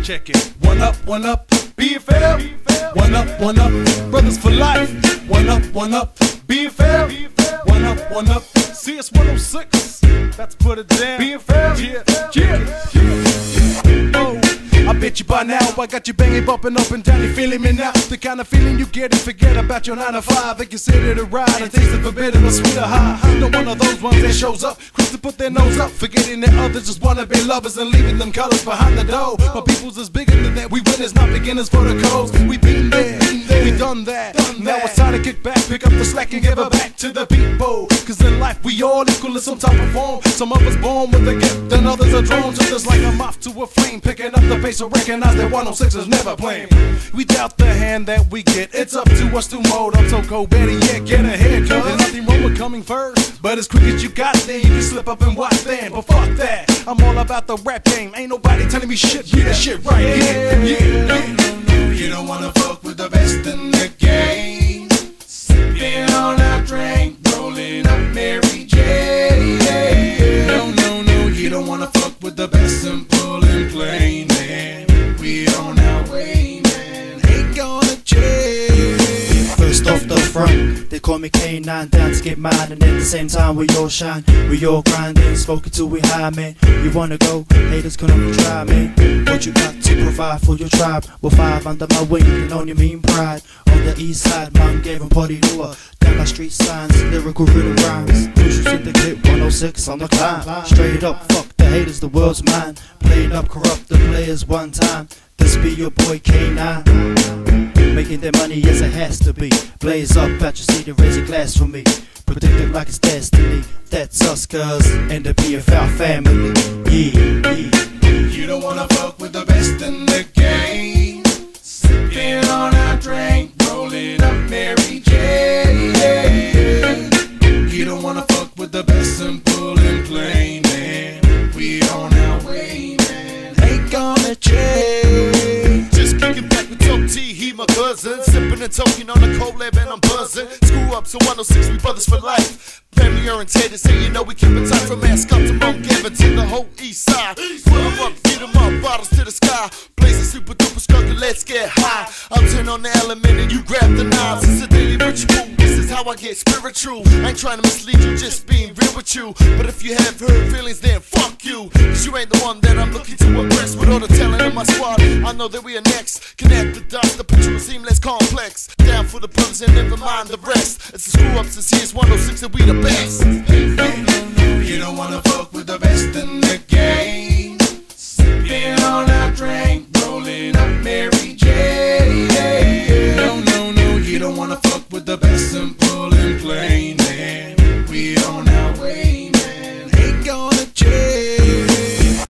Check it. One up, BFL. One up, brothers for life. One up, BFL. One up, CS 106. That's put it down. BFL. Yeah. Oh. I bet you by now I got you banging, bumping up and down, you feeling me now. The kind of feeling you get and forget about your 9 to 5 and consider it a ride and taste the forbidden or sweeter high. Not one of those ones that shows up quick to put their nose up, forgetting that others just wanna be lovers and leaving them colors behind the door. My people's is bigger than that. We winners, not beginners for the codes. We been there, we done that. Now it's time to kick back, pick up the slack and give it back to the people. Cause in life we all equal in some type of form. Some of us born with a gift and others are drawn to just like a moth to a flame, picking up the pace. So recognize that 106 is never playing. We doubt the hand that we get. It's up to us to mold up. So go better yet, get ahead. Cause there's nothing wrong with coming first, but as quick as you got there, you can slip up and watch then. But fuck that, I'm all about the rap game. Ain't nobody telling me shit. Get that shit right. Yeah. You don't wanna fuck with the best in the game. Sipping on our drink, rolling up Mary J. No, you don't wanna fuck with the best and pulling plane, man. We on our way, man. Ain't gonna change. First off the front, they call me K9, down to get mine, and at the same time we all shine, we all grinding, smoking till we high, man. You wanna go? Haters gonna try, man. What you got to provide for your tribe? Well, 5 under my wing, and on your mean pride. On the east side, man, gave him party lure. Down my street signs, lyrical rhythm rhymes. Crucial to the clip, 106 on the climb. Straight up, fuck the haters, the world's mine. Playing up, corrupt the players one time. This be your boy K9. Making their money as it has to be. Blaze up at your seat and raise a glass for me. Predict it like it's destiny. That's us, cuz, and the BFL family. Yeah. You don't wanna fuck with the best in the game. Sipping on our drink, rolling up Mary J. You don't wanna fuck with the best and pulling plane, man. We on our way, man. Ain't gonna change. Just kicking back with Top T, he my cousin. Sipping and talking on the cold lab and I'm buzzing. Screw up, so 106, we brothers for life. Premier and Tater say, you know we keep it tight from Ascot to Mount Gavin to the whole east side. Put 'em up, beat 'em up, bottles to the sky. Blazing super duper skunk and let's get high. I'll turn on the element and you grab the knives. It's a daily ritual, this is how I get spiritual. I ain't trying to mislead you, just being real with you. But if you have hurt feelings, then fuck you. Cause you ain't the one that I'm looking to impress. With all the talent in my squad, I know that we are next. Connect the dots, the picture will seem less complex. Down for the brothers and never mind the rest. It's a screw ups and CS 106 and we the best. You don't wanna fuck with the best in the game.